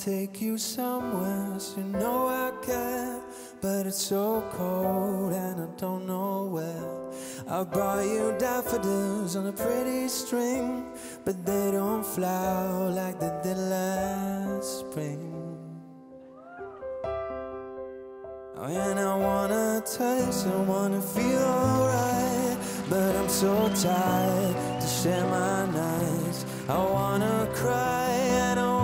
take you somewhere, so you know I care. But it's so cold and I don't know where. I brought you daffodils on a pretty string, but they don't flower like they did last spring. And I wanna taste, I wanna feel alright, but I'm so tired to share my nights. I wanna cry and I